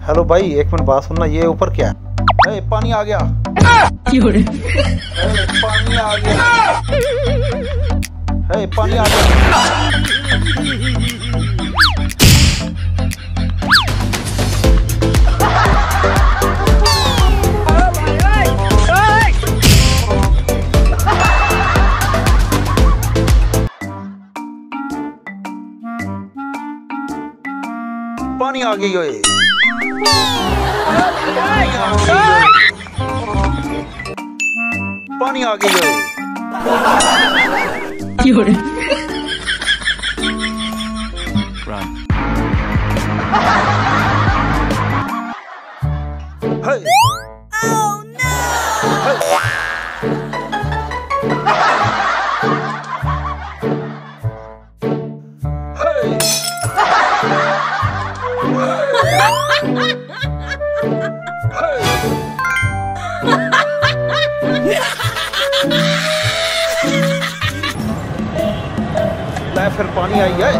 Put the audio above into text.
Hello भाई, एक minute बात सुनना। ये ऊपर क्या है? पानी आ गया। पानी आ गया। पानी आ गया। पानी आ गई है। पानी आ गई है। फिर पानी आई है।